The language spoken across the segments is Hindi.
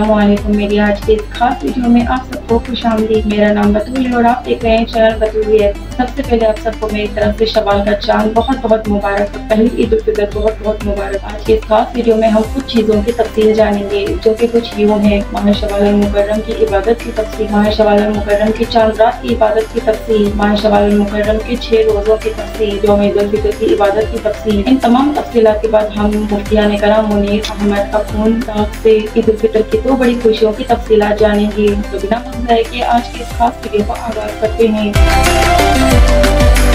अस्सलामुअलैकुम। मेरी आज के इस खास वीडियो में आप सबको खुशामदीद। मेरा नाम बतूल है और आप देख रहे हैं चैनल बतूल है। सबसे पहले आप सबको मेरी तरफ से शवाल का चांद बहुत बहुत मुबारक और पहली ईद उल फितर बहुत बहुत मुबारक। आज के इस खास वीडियो में हम कुछ चीज़ों की तफसील जानेंगे जो कि कुछ यूँ है। माह शवाल अल मुकर्रम की इबादत की तफसील, माह शवाल अल मुकर्रम की चांद रात की इबादत की तफसील, माह शवाल अल मुकर्रम के 6 रोज़ों की तफसील, यौम ईद उल फितर की इबादत की तफसील। इन तमाम तफसीलात के बाद हम मुफ्तियान कराम मुनीर अहमद अफून से ईद उल फितर की 2 बड़ी खुशियों की तफसीलात जानेंगे। तो बिना वक्त ज़ाये किए आज के इस खास वीडियो को आगाज़ करते हैं।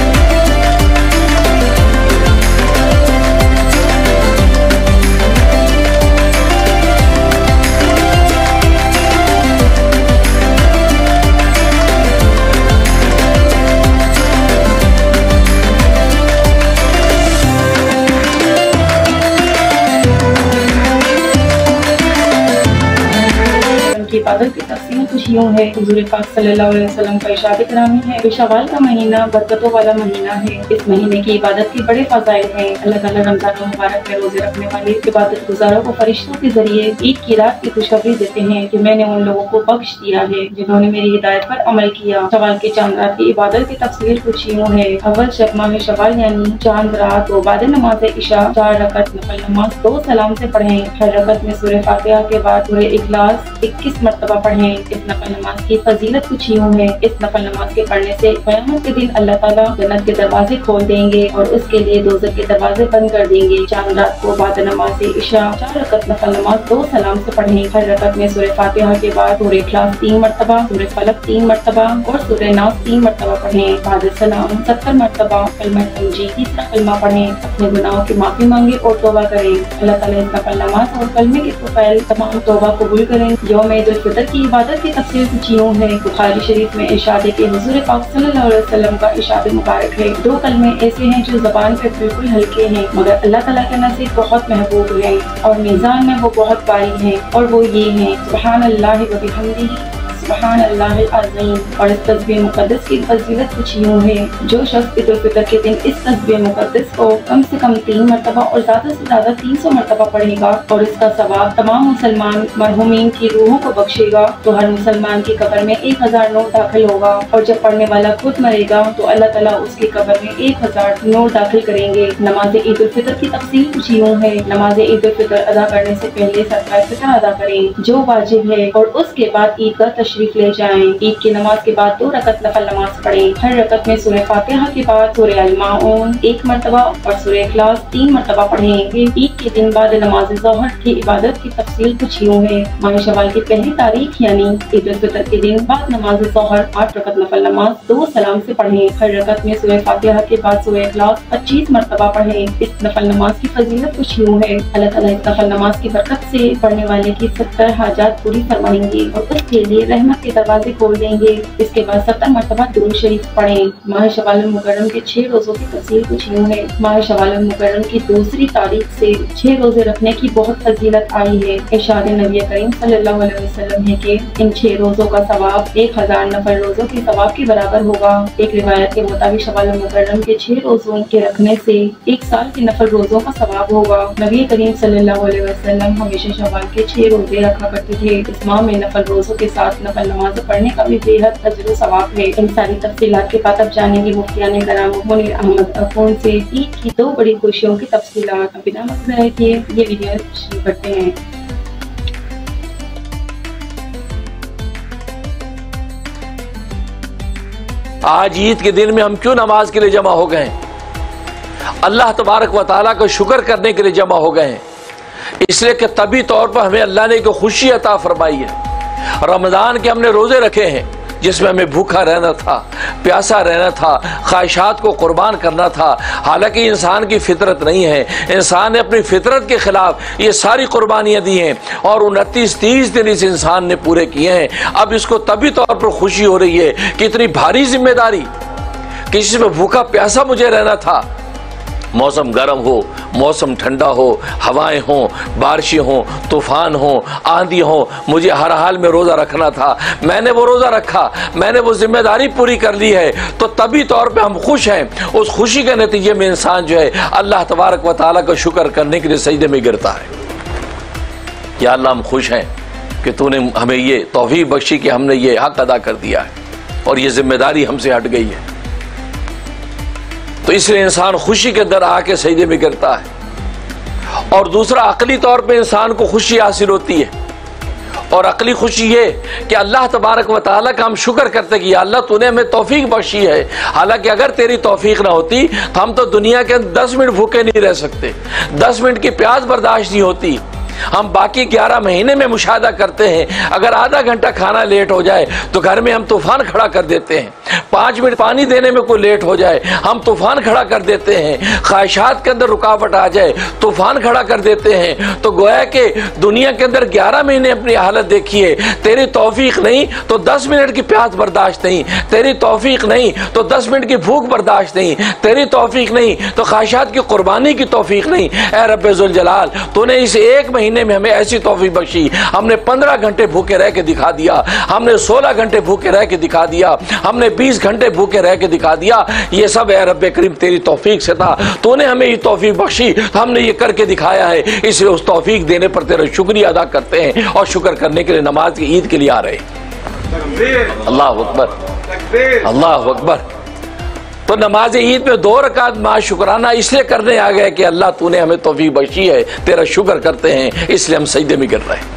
इबादत की तफसील कुछ यूँ है। हुज़ूर पाक सल्लल्लाहु अलैहि वसल्लम का इरशाद करामी है कि शवाल का महीना बरकतों वाला महीना है। इस महीने की इबादत के बड़े फज़ाइल हैं। अल्लाह ताला रमज़ान मुबारक में रोजे रखने वाले इबादत गुजारों को फरिश्तों के जरिए ईद की रात की खुशखबरी देते हैं कि मैंने उन लोगों को बख्श दिया है जिन्होंने मेरी हिदायत पर अमल किया। शवाल की चांद रात की इबादत की तफसील कुछ यूँ है। अव्वल शब माह शवाल यानी चांद रात को बाद नमाज इशा 4 रकत नफल नमाज 2 सलाम से पढ़ें। हर रकत में सूरह फातिहा के बाद सूरह इखलास 21 मरतबा पढ़ें। इस नफल नमाज की फजीलत कुछ यूँ है। इस नफल नमाज के पढ़ने से क़यामत के दिन अल्लाह ताला जन्नत के दरवाजे खोल देंगे और उसके लिए दोज़ख के दरवाजे बंद कर देंगे। चांद रात को बाद नमाज इशा 4 रकत नफल नमाज 2 सलाम से पढ़ें। हर रकत में सूरह फातिहा के बाद सूरह इखलास 3 मरतबा, सूरह फलक 3 मरतबा और सूरह नास 3 मरतबा पढ़ें। बाद सलाम 70 मरतबा कलमा तंजीद तीसरा कलमा पढ़ें। अपने गुनाहों की माफी मांगे और तौबा करें। अल्लाह ताला इस नफल नमाज और कलमे के तोफ़ैल तमाम तौबा कबूल करें। यौम ईद उल फितर की इबादत की तफसील कुछ यूँ है। बुखारी शरीफ में इरशाद के हुज़ूर पाक सल्लल्लाहु अलैहि वसल्लम का इरशाद मुबारक है। 2 कलमे ऐसे हैं जो ज़बान पे बिल्कुल हल्के हैं मगर अल्लाह ताला के नज़दीक बहुत महबूब हैं और मीज़ान में वो बहुत भारी हैं और वो ये हैं सुब्हान अल्लाह व बिहम्दिही सुब्हान अल्लाहिल अज़ीम। और इस तस्बीह मुक़द्दस की फजीलत कुछ यूँ है। जो शख्स ईद उल फितर के दिन इस तस्बीह मुक़द्दस को कम से कम 3 मरतबा और ज़्यादा से ज़्यादा 300 मरतबा पढ़ेगा और इसका सवाब तमाम मुसलमान मरहूमीन की रूहों को बख्शेगा तो हर मुसलमान की कब्र में 1000 नूर दाखिल होगा और जब पढ़ने वाला खुद मरेगा तो अल्लाह ताला उसकी कब्र में 1000 नूर दाखिल करेंगे। नमाज ईद उल फितर की तफसील कुछ यूँ है। नमाज ईद उल फितर अदा करने से पहले सदका फितर अदा करें जो वाजिब है और उसके बाद ईदगाह तशरीफ ले जाएं। ईद की नमाज के बाद 2 रकत नफल नमाज पढ़ें। हर रकत में सूरह फातिहा के बाद सूरह अल माऊन 1 मरतबा और सूरह इखलास 3 मरतबा पढ़ें। ईद के दिन बाद नमाज ज़ोहर की इबादत की तफसील कुछ यूँ है। माह शवाल की पहली तारीख यानी ईद उल फितर के दिन बाद नमाज ज़ोहर 8 रकत नफल नमाज 2 सलाम से पढ़ें। हर रकत में सूरह फातिहा के बाद सूरह इखलास 25 मरतबा पढ़ें। इस नफल नमाज की फजीलत कुछ यूँ है। अल्लाह ताला इस नफल नमाज की बरकत से पढ़ने वाले की 70 हाजात पूरी फरमाएंगे और उसके लिए रहमत के दरवाजे खोल देंगे। इसके बाद 70 मरतबा दुरूद शरीफ पढ़ें। माह शवाल अल मुकर्रम के 6 रोज़ों की तफसील कुछ यूँ है। माह शवाल अल मुकर्रम की दूसरी तारीख से 6 रोजे रखने की बहुत फजीलत आई है। इरशाद नबी करीम सल्लल्लाहु अलैहि वसल्लम है कि इन 6 रोज़ों का सवाब 1000 नफल रोज़ों के सवाब के बराबर होगा। एक रिवायत के मुताबिक शवाल अल मुकर्रम के 6 रोज़ों के रखने से 1 साल के नफल रोज़ों का सवाब होगा। नबी करीम सल्लल्लाहु अलैहि वसल्लम हमेशा शवाल के 6 रोजे रखा करते थे। इस माह में नफल रोज़ों के साथ नफल नमाज पढ़ने का भी बेहद अजर सवाब है। इन सारी तफसीलात के बाद अब जानेंगे मुफ्तियान कराम मुनीर अहमद अफून से ईद की 2 बड़ी खुशियों की तफसीलात। बिना वक्त ज़ाये किए ये वीडियो शुरू करते हैं। आज ईद के दिन में हम क्यों नमाज के लिए जमा हो गए? अल्लाह तबारक व तआला को शुक्र करने के लिए जमा हो गए हैं। इसलिए कि तभी तौर पर हमें अल्लाह ने एक खुशी अता फरमाई है। रमज़ान के हमने रोज़े रखे हैं जिसमें हमें भूखा रहना था, प्यासा रहना था, ख्वाहिशात को कुर्बान करना था। हालांकि इंसान की फितरत नहीं है, इंसान ने अपनी फितरत के खिलाफ ये सारी कुर्बानियाँ दी हैं और 29-30 दिन इस इंसान ने पूरे किए हैं। अब इसको तभी तौर पर खुशी हो रही है कि इतनी भारी जिम्मेदारी कि जिसमें भूखा प्यासा मुझे रहना था। मौसम गर्म हो, मौसम ठंडा हो, हवाएं हों, बारिशें हों, तूफ़ान हों, आंधी हो, मुझे हर हाल में रोज़ा रखना था। मैंने वो रोज़ा रखा, मैंने वो जिम्मेदारी पूरी कर ली है, तो तभी तौर पे हम खुश हैं। उस खुशी के नतीजे में इंसान जो है अल्लाह तबारक व तआला का शुक्र करने के लिए सजदे में गिरता है। या अल्लाह हम खुश हैं, कि तूने हमें ये तौफीक बख्शी कि हमने ये हक अदा कर दिया है और ये जिम्मेदारी हमसे हट गई है। तो इसलिए इंसान खुशी के अंदर आके सजदे में गिरता है। और दूसरा, अकली तौर पे इंसान को खुशी हासिल होती है, और अकली खुशी ये कि अल्लाह तबारक व तआला का हम शुक्र करते कि अल्लाह तूने हमें तौफीक बख्शी है। हालांकि अगर तेरी तौफीक ना होती तो हम तो दुनिया के 10 मिनट भूखे नहीं रह सकते, 10 मिनट की प्यास बर्दाश्त नहीं होती। हम बाकी 11 महीने में मुशाहदा करते हैं, अगर आधा घंटा खाना लेट हो जाए तो घर में हम तूफान खड़ा कर देते हैं, 5 मिनट पानी देने में कोई लेट हो जाए हम तूफान खड़ा कर देते हैं, ख्वाहिशात के अंदर रुकावट आ जाए तूफान खड़ा कर देते हैं। तो गोया कि दुनिया के अंदर 11 महीने अपनी हालत देखिए, तेरी तौफीक नहीं तो 10 मिनट की प्यास बर्दाश्त नहीं, तेरी तौफीक नहीं तो 10 मिनट की भूख बर्दाश्त नहीं, तेरी तौफीक नहीं तो ख्वाहिशात की कुर्बानी की तौफीक नहीं। ऐ रब्बे जुल जलाल, तूने इस एक महीने में हमें ऐसी तौफीक बख्शी, हमने 15 घंटे भूखे रह के दिखा दिया, हमने 16 घंटे भूखे रह के दिखा दिया, हमने 20 घंटे भूखे रह के दिखा दिया। ये सब ऐ रब्बे करीम तेरी तौफीक से था, तूने हमें ये तौफीक बख्शी, हमने ये करके दिखाया है। इसलिए उस तौफीक देने पर तेरा शुक्रिया अदा करते हैं और शुक्र करने के लिए नमाज की ईद के लिए आ रहे हैं। अल्लाह अकबर, अल्लाह अकबर। तो नमाज ईद में 2 रकात माँ शुक्राना इसलिए करने आ गए कि अल्लाह तूने हमें तौफीक बख्शी है, तेरा शुक्र करते हैं, इसलिए हम सजदे में गिर रहे हैं।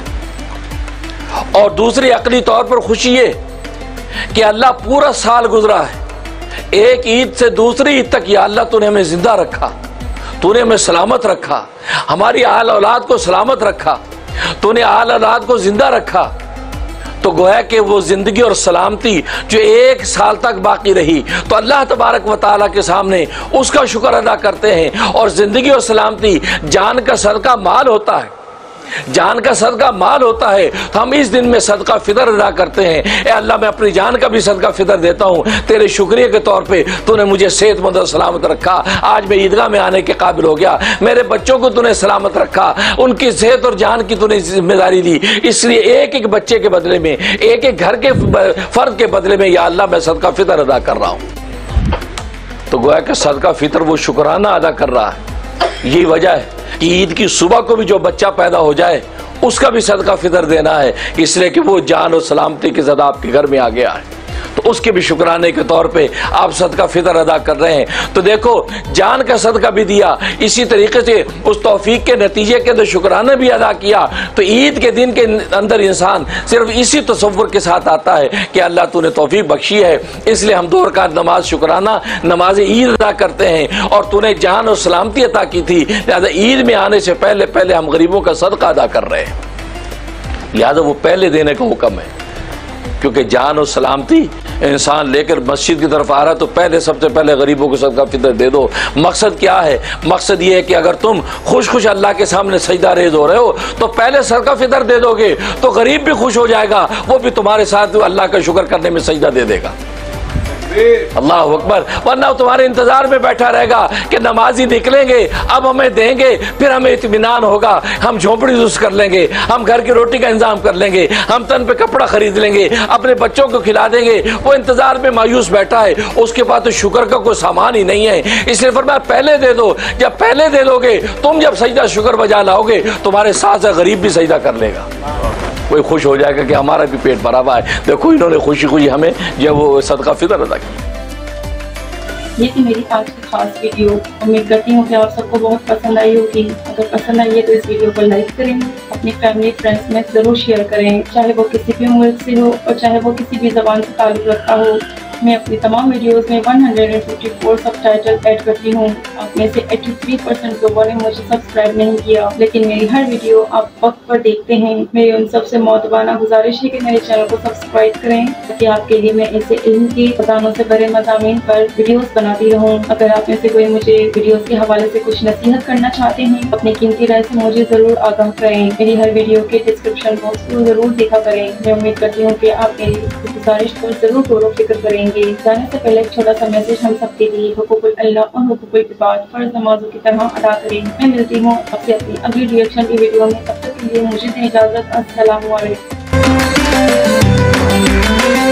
और दूसरी अकली तौर पर खुशी है कि अल्लाह पूरा साल गुजरा है, एक ईद से दूसरी ईद तक या अल्लाह तूने हमें जिंदा रखा, तूने हमें सलामत रखा, हमारी आल औलाद को सलामत रखा, तूने आल औलाद को जिंदा रखा। तो गोया कि वो जिंदगी और सलामती जो 1 साल तक बाकी रही, तो अल्लाह तबारक व तआला के सामने उसका शुक्र अदा करते हैं। और जिंदगी और सलामती जान का सदका माल होता है, जान का सदका माल होता है, तो हम इस दिन में सदका फितर अदा करते हैं। ए अल्लाह, मैं अपनी जान का भी सदका फितर देता हूँ तेरे शुक्रिया के तौर पे, तूने मुझे सेहतमंद और सलामत रखा, आज मैं ईदगाह में आने के काबिल हो गया, मेरे बच्चों को तूने सलामत रखा, उनकी सेहत और जान की तूने जिम्मेदारी ली। इसलिए एक एक बच्चे के बदले में, एक एक घर के फर्द के बदले में या अल्लाह मैं सदका फितर अदा कर रहा हूँ। तो गोया कि सदका फितर वो शुक्राना अदा कर रहा है। यही वजह है कि ईद की सुबह को भी जो बच्चा पैदा हो जाए उसका भी सदका फितर देना है, इसलिए कि वो जान और सलामती के साथ आपके घर में आ गया है, तो उसके भी शुक्राने के तौर पे आप सदका फितर अदा कर रहे हैं। तो देखो, जान का सदका भी दिया, इसी तरीके से उस तौफीक के नतीजे के अंदर शुक्राना भी अदा किया। तो ईद के दिन के अंदर इंसान सिर्फ इसी तसव्वुर के साथ आता है कि अल्लाह तूने तौफीक बख्शी है, इसलिए हम 2 रकात नमाज शुक्राना नमाज ईद अदा करते हैं। और तूने जान और सलामती अता की थी, लिहाजा ईद में आने से पहले पहले हम गरीबों का सदका अदा कर रहे हैं। लिहाजा वो पहले देने का हुक्म है, क्योंकि जान और सलामती इंसान लेकर मस्जिद की तरफ आ रहा है तो पहले सबसे पहले गरीबों को सदका फितर दे दो। मकसद क्या है? मकसद ये है कि अगर तुम खुश खुश अल्लाह के सामने सजदा रेज़ हो रहे हो तो पहले सदका फितर दे दोगे तो गरीब भी खुश हो जाएगा, वो भी तुम्हारे साथ अल्लाह का शुक्र करने में सजदा दे देगा। अल्लाह अकबर। वरना तुम्हारे इंतजार में बैठा रहेगा कि नमाजी निकलेंगे, अब हमें देंगे, फिर हमें इत्मीनान होगा, हम झोंपड़ी यूज कर लेंगे, हम घर की रोटी का इंतजाम कर लेंगे, हम तन पे कपड़ा खरीद लेंगे, अपने बच्चों को खिला देंगे। वो इंतजार में मायूस बैठा है, उसके पास तो शुक्र का कोई सामान ही नहीं है। इसलिए फरमाया पहले दे दो। जब पहले दे दोगे, तुम जब सजदा शुक्र बजा लाओगे, तुम्हारे साथ गरीब भी सजदा कर लेगा, कोई खुश हो जाएगा कि हमारा भी पेट भरा हुआ है। देखो, इन्होंने खुशी खुशी हमें जब वो सदका फितर अदा किया। ये थी मेरी आज की खास वीडियो। उम्मीद करती हूँ कि आप सबको बहुत पसंद आई होगी। अगर पसंद आई है तो इस वीडियो को लाइक करें, अपनी फैमिली फ्रेंड्स में ज़रूर शेयर करें, चाहे वो किसी भी मुल्क से हो और चाहे वो किसी भी ज़बान से ताल्लुक़ रखता हो। मैं अपनी तमाम वीडियोस में 154 सबटाइटल ऐड करती हूँ। आप में से 83% लोगों ने मुझे सब्सक्राइब नहीं किया, लेकिन मेरी हर वीडियो आप वक्त पर देखते हैं। मेरी उन सबसे मौतबाना गुजारिश है कि मेरे चैनल को सब्सक्राइब करें ताकि आपके लिए मैं ऐसे इल्म के खजानों से भरे मज़ामीन पर वीडियोस बनाती रहूँ। अगर आप में से कोई मुझे वीडियोस के हवाले से कुछ नसीहत करना चाहते हैं, अपनी कीमती राय से मुझे ज़रूर आगाह करें। मेरी हर वीडियो के डिस्क्रिप्शन बॉक्स को ज़रूर देखा करें। मैं उम्मीद करती हूँ कि आप मेरी गुजारिश पर ज़रूर गौर व फिक्र करेंगे। जाने से पहले एक छोटा सा मैसेज हम सबके लिए, हुकूकुल अल्लाह और हुकूकुल इबाद फर्ज नमाजों की तरह अदा करें। मैं मिलती हूँ आपसे अपनी अगली रिएक्शन की वीडियो में। तब तक के लिए मुझे दें इजाज़त। अस्सलामु अलैकुम।